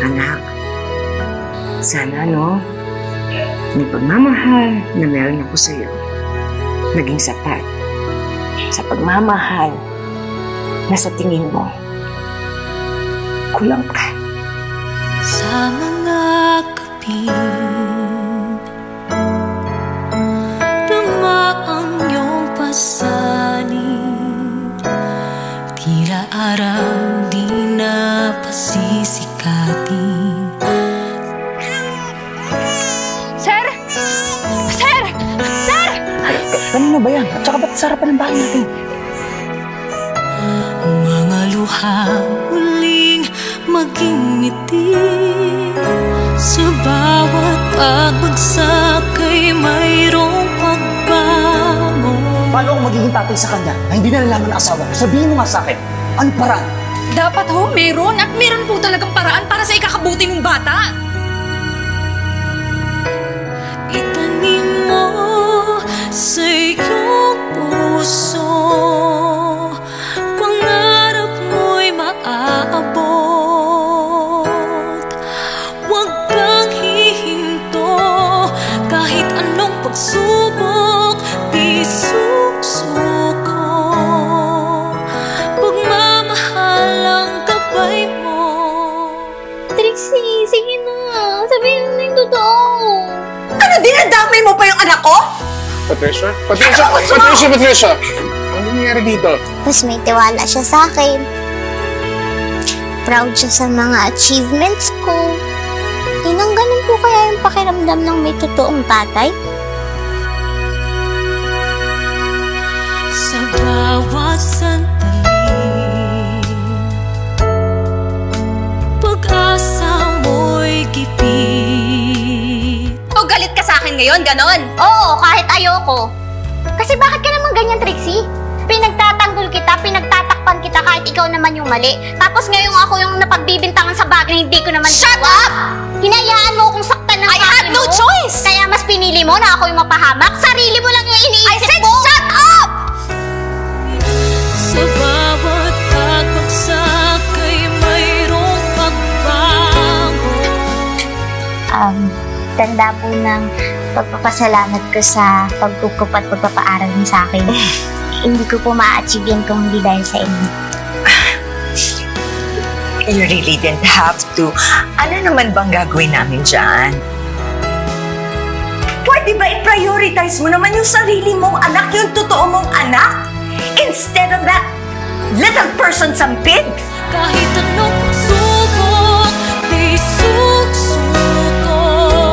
Anak, sana yung pagmamahal na meron ako sa'yo, naging sapat sa pagmamahal na sa tingin mo, kulang ka. Sa mga gabi, ang iyong pasanin, tila araw di na pasisikatin. Sir! Sir! Sir! Kanino ba yan? At saka ba't sarapan ng bahay natin? Mga luha muling maging ngiti, sa bawat pagbagsak ay mayroong pagbago. Paano ako magiging tatay sa kanya na hindi nalalaman ang asawa ko? Sabihin mo nga sa akin, ano paraan? Dapat meron at meron po talagang paraan para sa ikakabuti ng bata. Itanim mo sa iyong puso, pangarap mo'y maaabot. Huwag kang hihinto, kahit anong pagsubok, di susuko. Pagmamahal ang gabay mo. Trixie, sige na. Sabihin mo na yung totoo. Ano, dinadamay mo pa yung anak ko? Patricia? Patricia! Ano nangyari dito? Mas may tiwala siya sa akin. Proud siya sa mga achievements ko. Inang ganun po kaya yung pakiramdam ng may totoong tatay? Sa bawat sandali, pag-asa mo'y gipit. O galit ka sa akin ngayon, ganon? Oo, kahit ayoko. Kasi bakit ka naman ganyan, Trixie? Pinagtatanggol kita, pinagtatakpan kita kahit ikaw naman yung mali. Tapos ngayong ako yung napagbibintangan sa bagay na hindi ko naman Shut gawa. up! Hinayaan mo akong saktan ng I had no choice! Kaya mas pinili mo na ako yung mapahamak. Sarili mo lang yung iniisip mo. I said shut up! Sa bawat pagbagsak ay mayroong pagbago. Tanda po ng pagpapasalamat ko sa pagkukup at pagpapaaral niyo sa akin. Hindi ko po ma-achieve yan kung hindi dahil sa inyo. You really didn't have to. Ano naman bang gagawin namin dyan? Pwede ba i-prioritize mo naman yung sarili mong anak, yung totoo mong anak? Instead of that little person sampid? Kahit anong pagsubok, di susuko.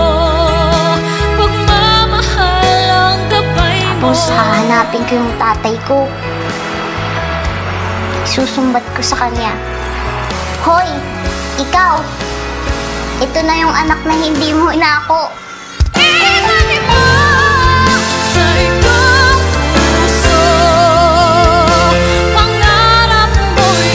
Pagmamahal ang gabay mo. Tapos hahanapin ko yung tatay ko. Susumbat ko sa kanya. Hoy, ikaw! Ito na yung anak na hindi mo inako. Itanim mo sa iyong puso, pangarap mo'y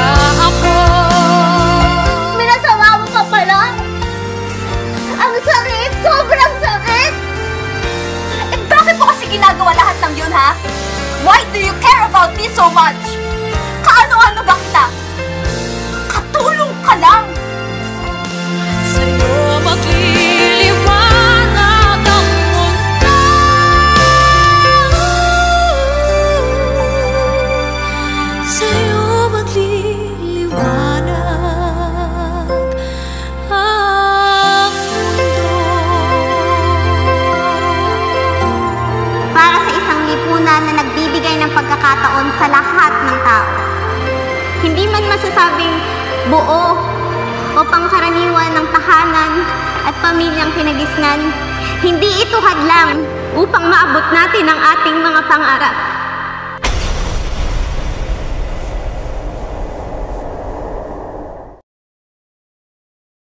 maaabot. Minasama mo pa pala? Ang sakit! Sobrang sakit! Eh bakit mo kasi ginagawa lahat ng yun, ha? Why do you care about me so much? Kaano-ano ba kita? Katulong ka lang! Sa'yo magliliwanag ang mundo. Sa'yo magliliwanag ang mundo. Para sa isang lipunan na nagbibigay ng pagkakataon sa lahat ng tao. Hindi man masasabing buo o pangkaraniwan ng tahanan at pamilyang kinagisnan, hindi ito hadlang upang maabot natin ang ating mga pangarap.